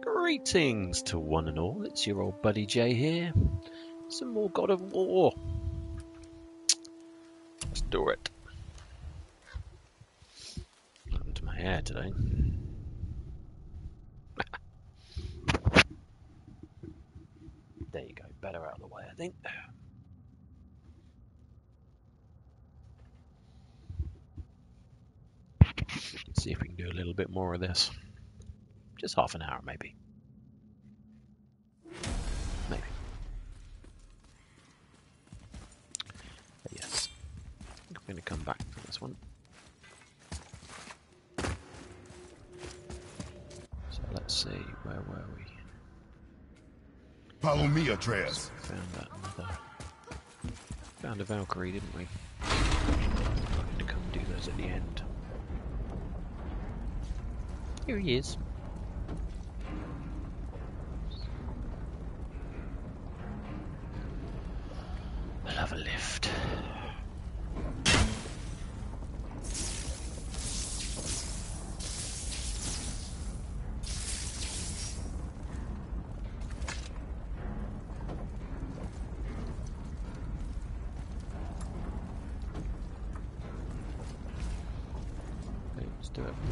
Greetings to one and all, it's your old buddy Jay here. Some more God of War. Let's do it. What happened to my hair today? There you go, better out of the way, I think. Let's see if we can do a little bit more of this. Just half an hour, maybe. Maybe. But yes, I think I'm going to come back to this one. So let's see, where were we? Follow me, Atreus. So we found a Valkyrie, didn't we? I'm going to come do those at the end. Here he is. I'll have a lift. Okay, let's do it.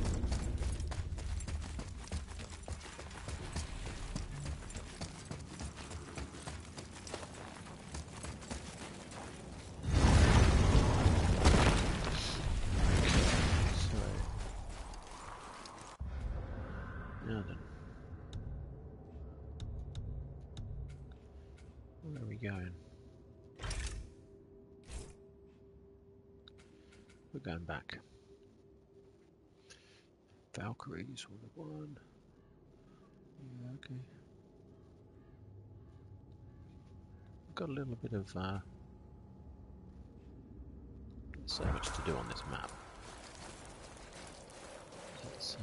Now then, where are we going? We're going back. Valkyries were the one. Yeah, okay. We've got a little bit of not so much to do on this map. Let's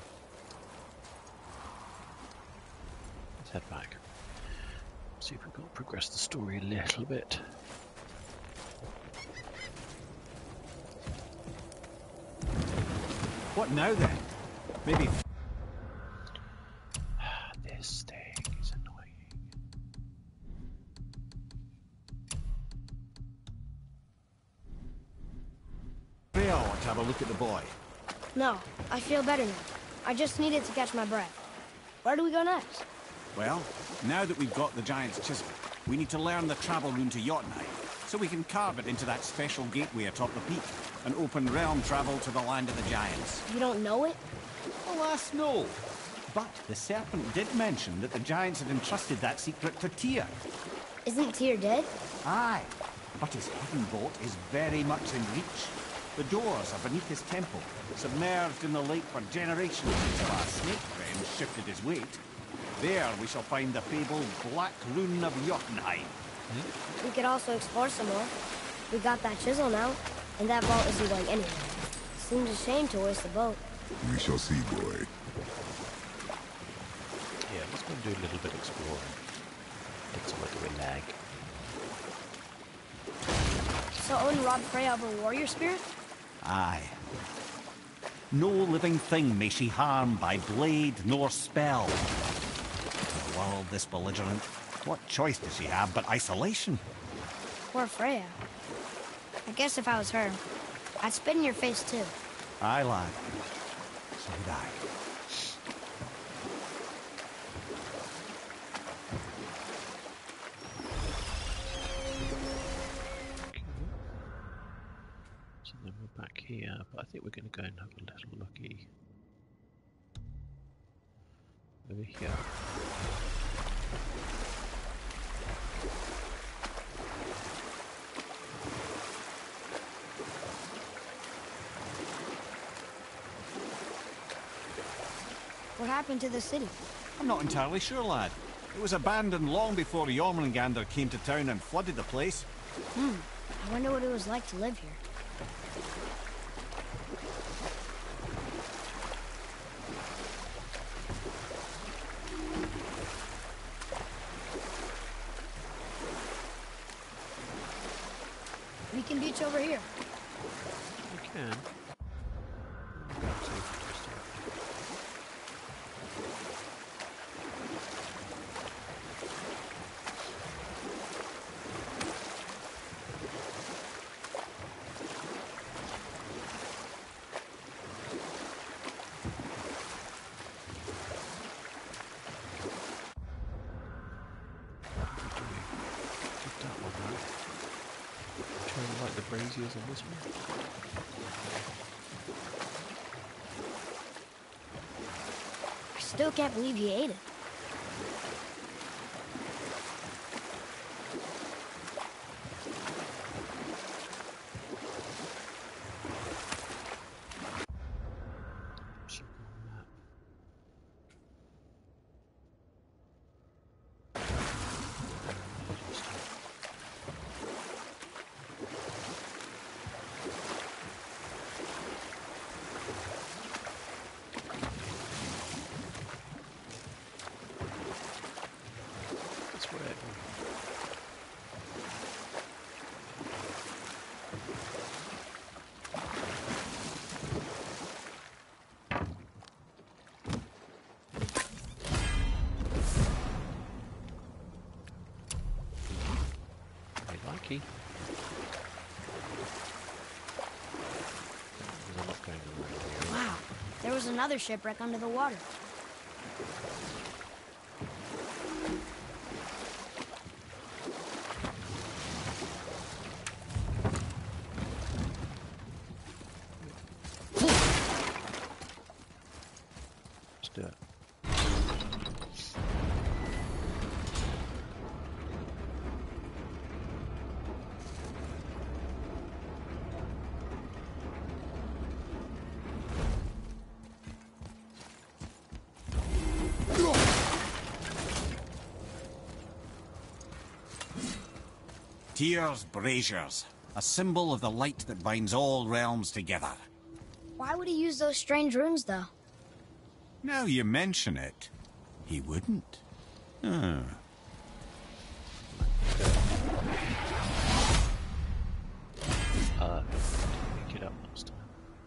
head back. See if we can progress the story a little bit. What now then? Maybe. This thing is annoying. Freya want to have a look at the boy. No, I feel better now. I just needed to catch my breath. Where do we go next? Well, now that we've got the Giant's Chisel, we need to learn the travel rune to Jotunheim, so we can carve it into that special gateway atop the peak, and open realm travel to the land of the Giants. You don't know it? Alas, no. But the Serpent did mention that the Giants had entrusted that secret to Tyr. Isn't Tyr dead? Aye, but his hidden vault is very much in reach. The doors are beneath his temple, submerged in the lake for generations until our snake friend shifted his weight. There we shall find the fabled Black Rune of Jotunheim. We could also explore some more. We got that chisel now, and that vault isn't going anywhere. Seems a shame to waste the boat. We shall see, boy. Yeah, let's go and do a little bit of exploring. Get some of the lag. So Odin robbed Freya of her warrior spirit? Aye. No living thing may she harm by blade nor spell. In a world this belligerent, what choice does she have but isolation? Poor Freya. I guess if I was her, I'd spit in your face too. Aye, lad. So would I. So then we're back here, but I think we're going to go and have a little looky over here. What happened to the city? I'm not entirely sure, lad. It was abandoned long before Jormungandr came to town and flooded the place. I wonder what it was like to live here. We can beach over here. We can. crazy as in this one? I still can't believe you ate it. Check on that. It's whatever. Very lucky. There's a lot going on around here. Wow, there was another shipwreck under the water. Let's do it. Tyr's braziers, a symbol of the light that binds all realms together. Why would he use those strange runes, though? Now you mention it, he wouldn't. Ah. Didn't pick it up last time.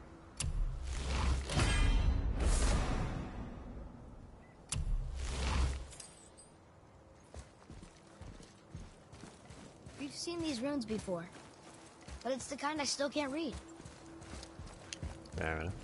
We've seen these runes before, but it's the kind I still can't read. Fair enough.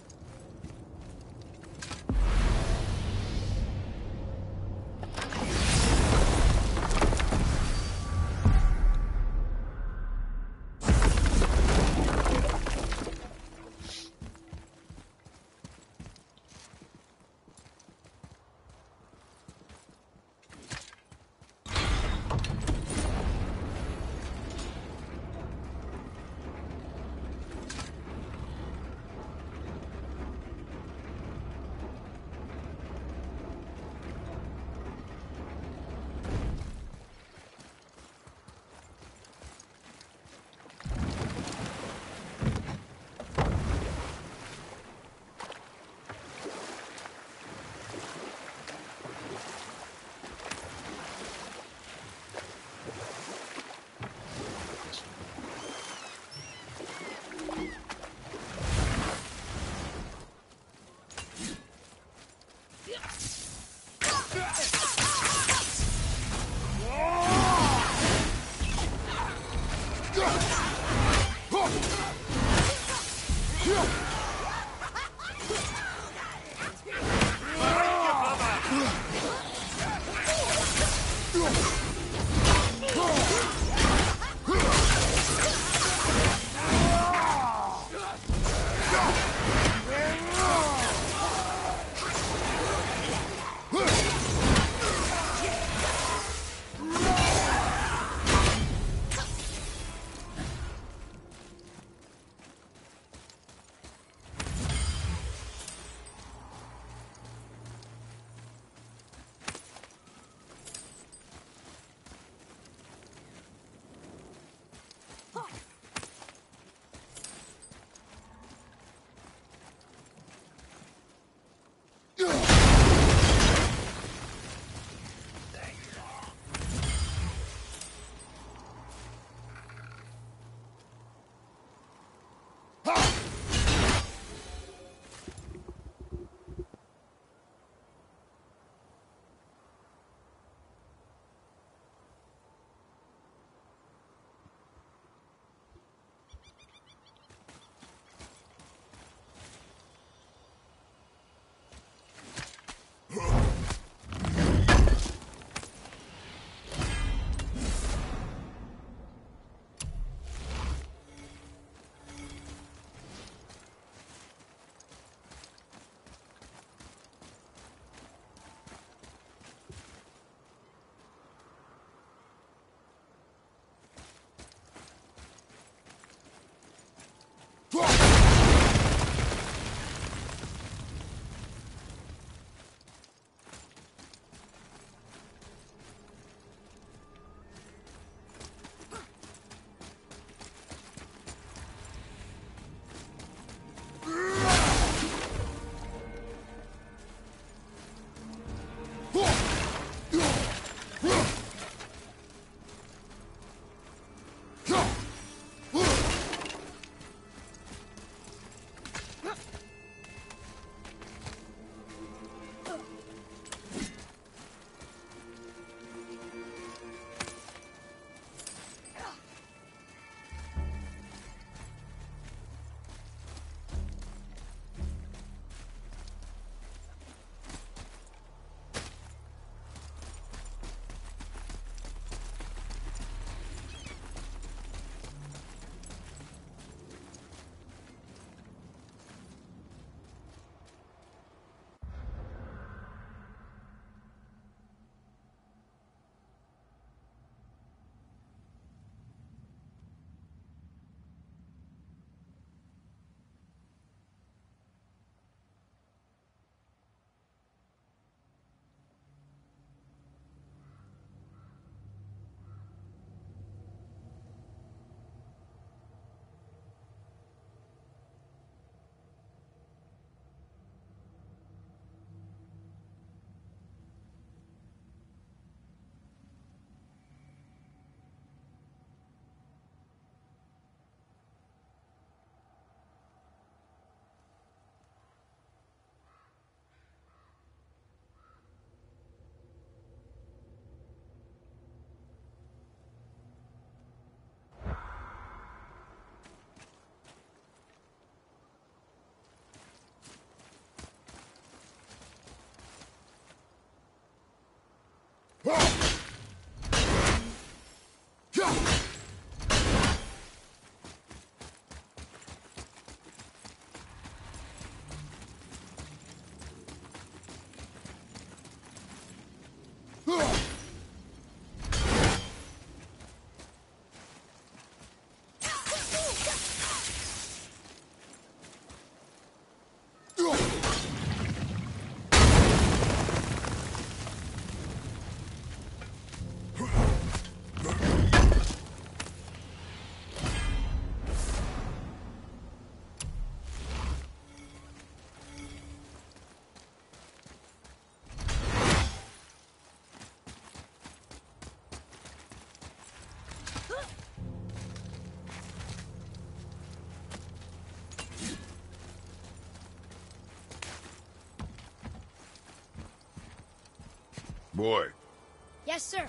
Boy, Yes, sir.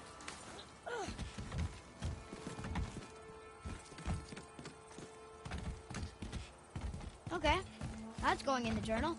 Okay, that's going in the journal.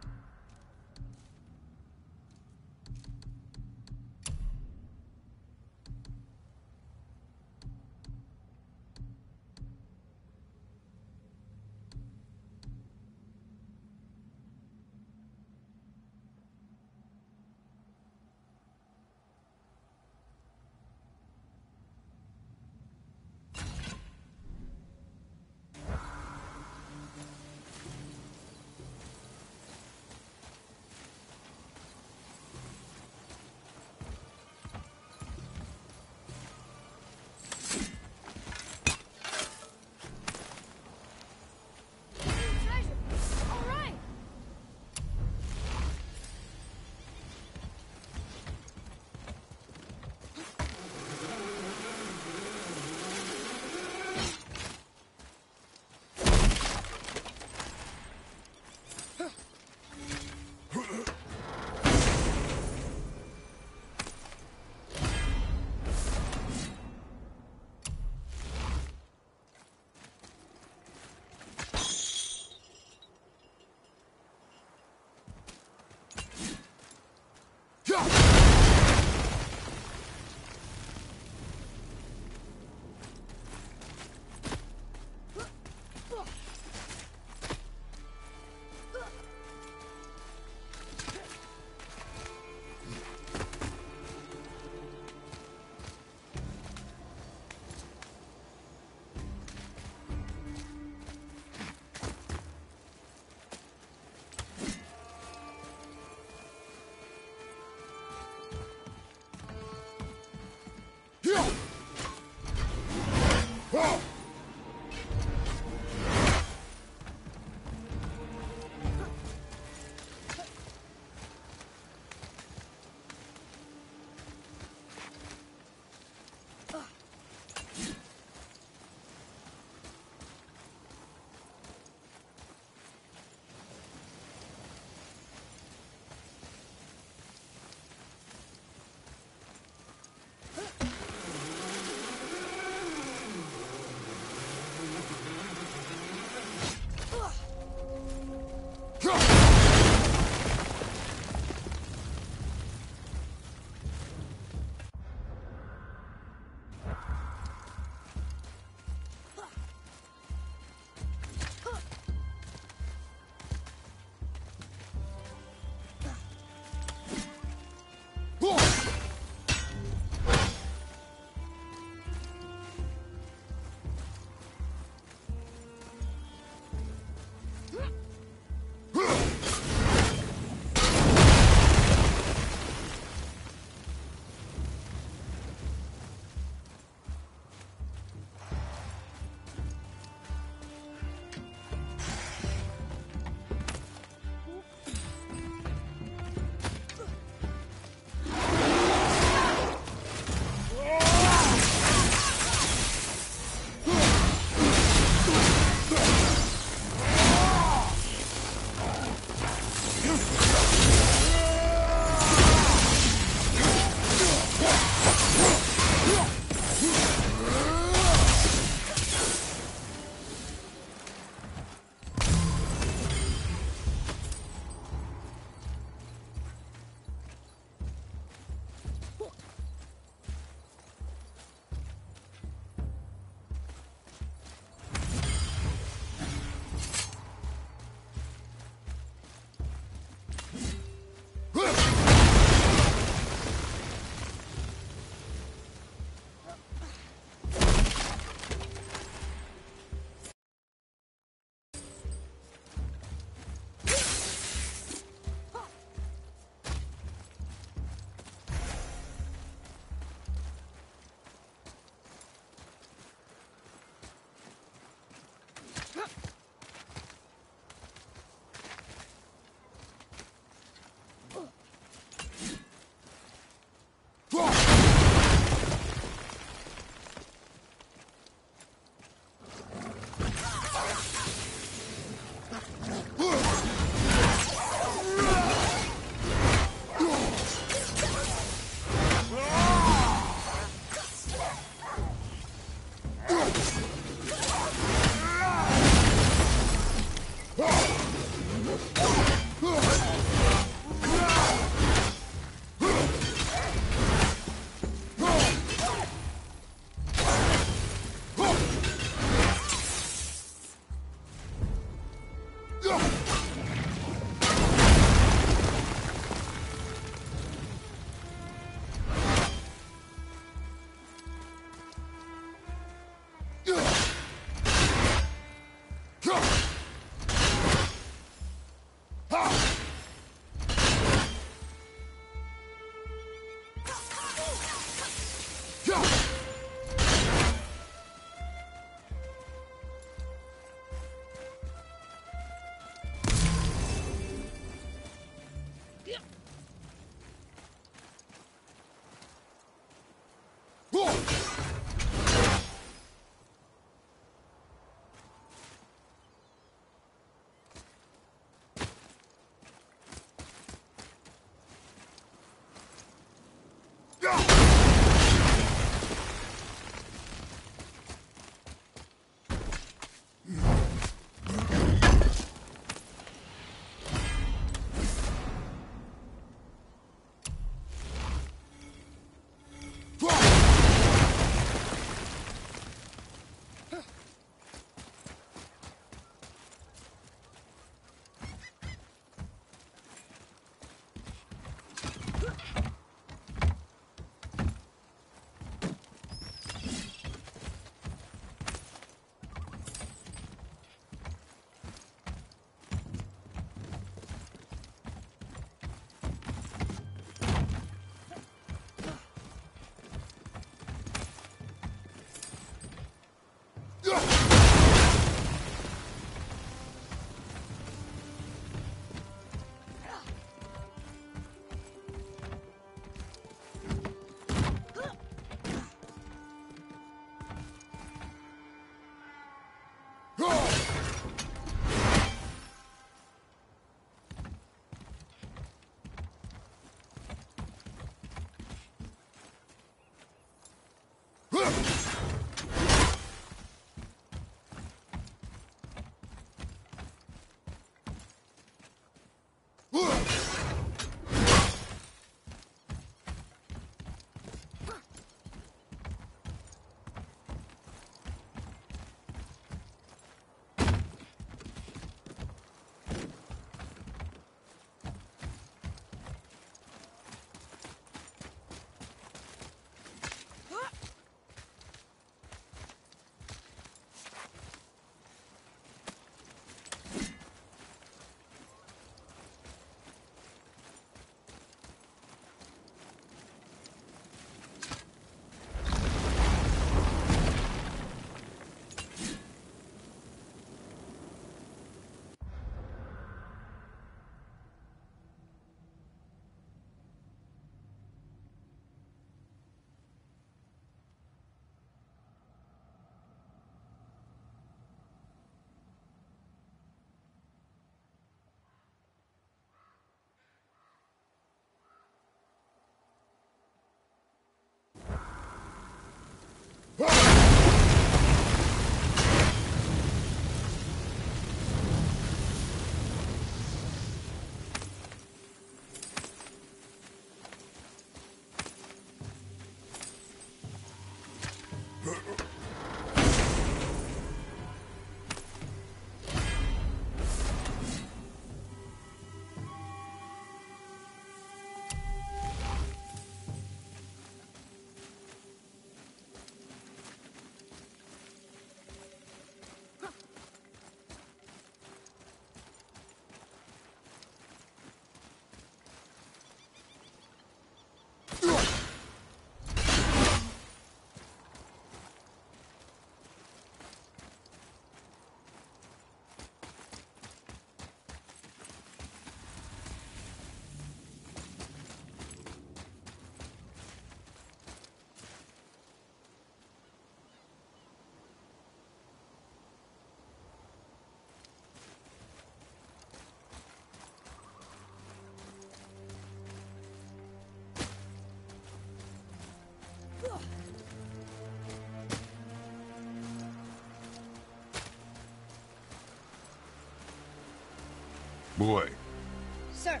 Boy. Sir.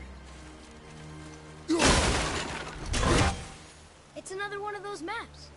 It's another one of those maps.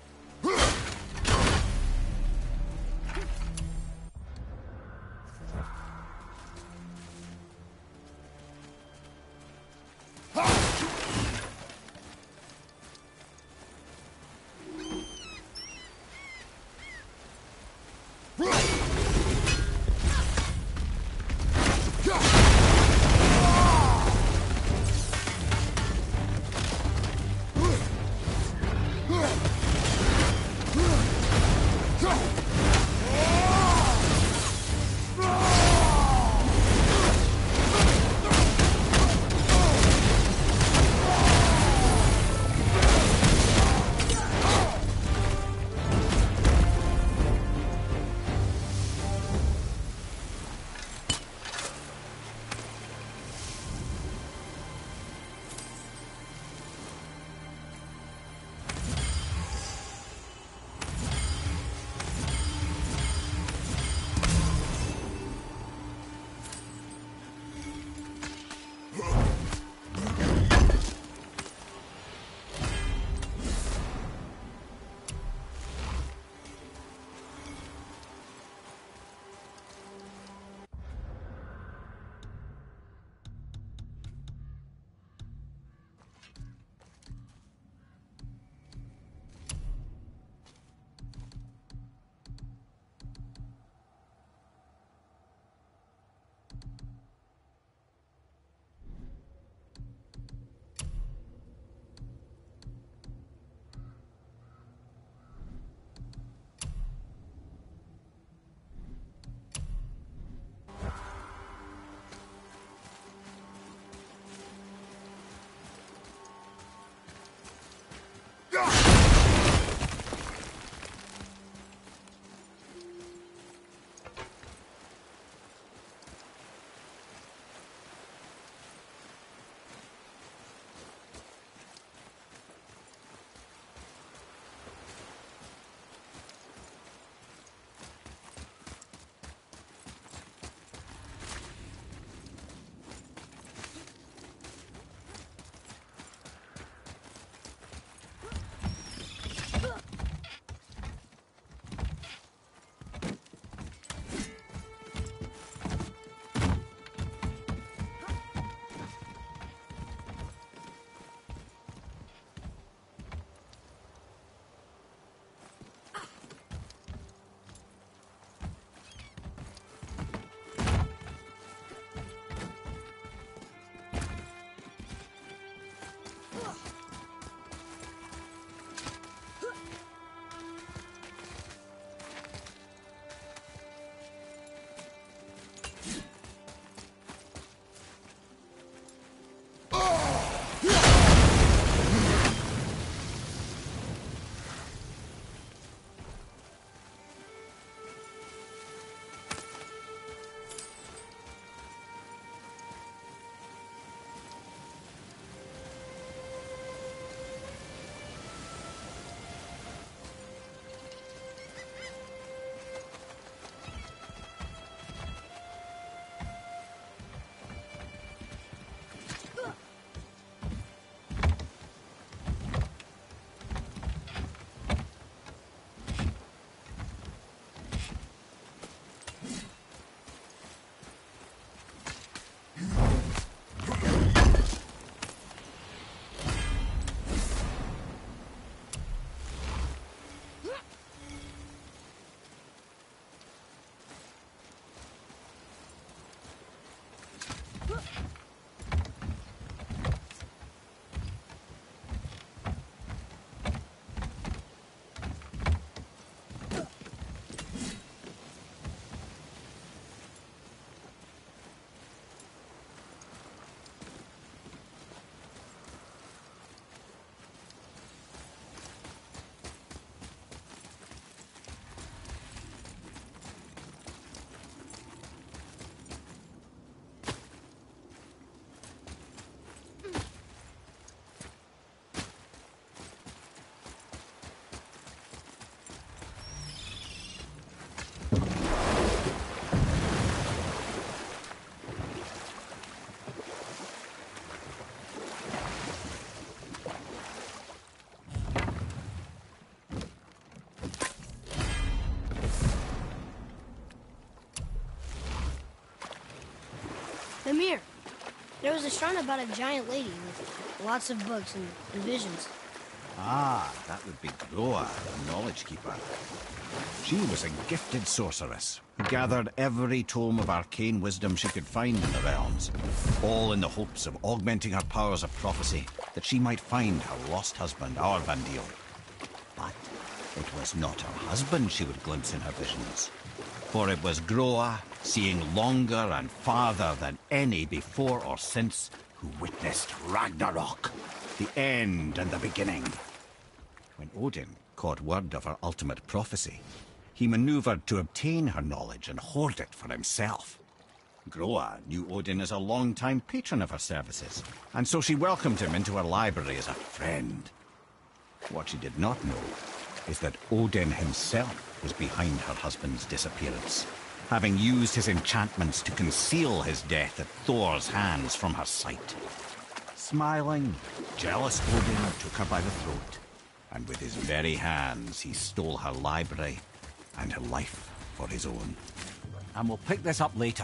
There was a shrine about a giant lady with lots of books and visions. Ah, that would be Groa, the Knowledge Keeper. She was a gifted sorceress who gathered every tome of arcane wisdom she could find in the realms, all in the hopes of augmenting her powers of prophecy, that she might find her lost husband, Aurvandil. But it was not her husband she would glimpse in her visions, for it was Groa, seeing longer and farther than any before or since, who witnessed Ragnarok, the end and the beginning. When Odin caught word of her ultimate prophecy, he maneuvered to obtain her knowledge and hoard it for himself. Groa knew Odin as a long-time patron of her services, and so she welcomed him into her library as a friend. What she did not know is that Odin himself was behind her husband's disappearance, having used his enchantments to conceal his death at Thor's hands from her sight. Smiling, jealous Odin took her by the throat, and with his very hands he stole her library and her life for his own. And we'll pick this up later.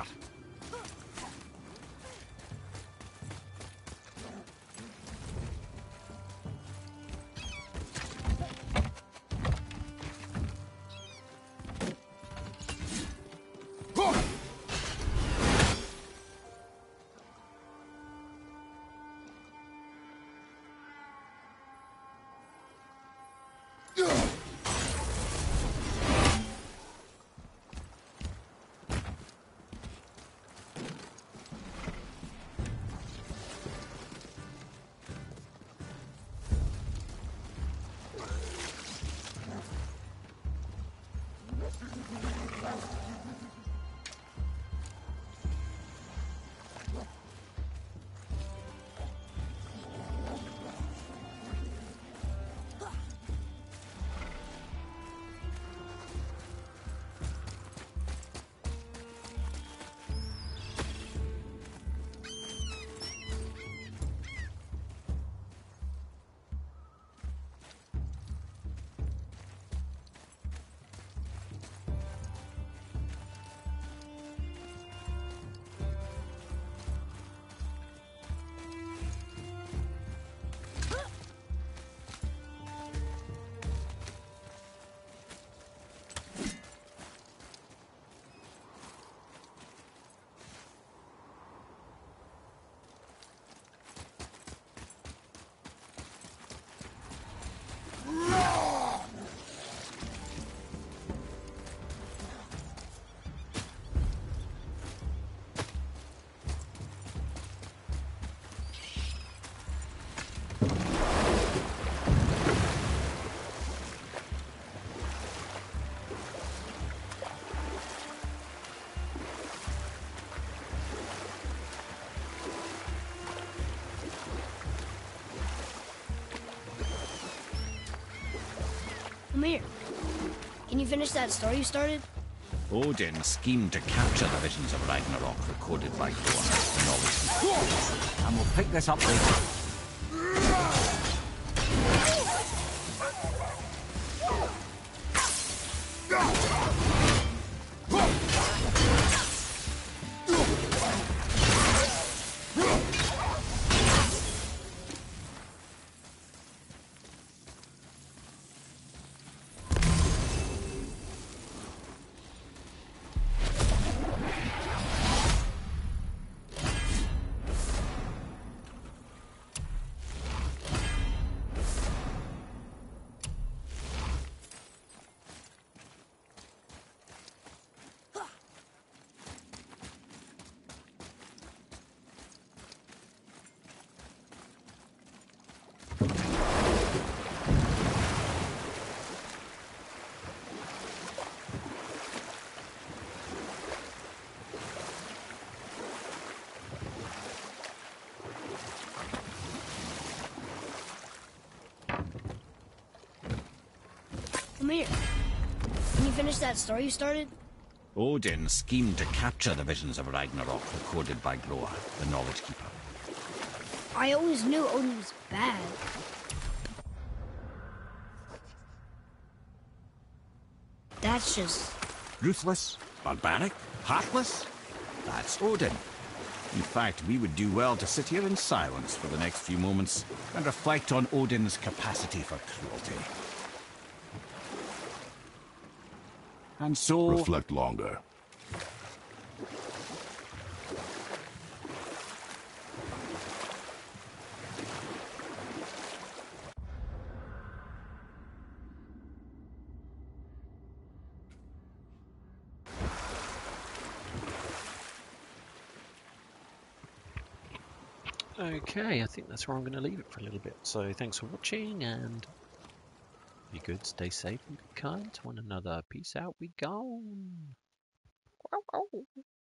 Mimir, can you finish that story you started? Odin schemed to capture the visions of Ragnarok recorded by Thor, the Knowledge Keeper. And we'll pick this up later. Mimir, can you finish that story you started? Odin schemed to capture the visions of Ragnarok recorded by Groa, the Knowledge Keeper. I always knew Odin was bad. That's just... Ruthless, barbaric, heartless? That's Odin. In fact, we would do well to sit here in silence for the next few moments and reflect on Odin's capacity for cruelty. And so... Reflect longer. Okay, I think that's where I'm going to leave it for a little bit. So thanks for watching, and be good, stay safe, and be kind to one another. Peace out, we gone.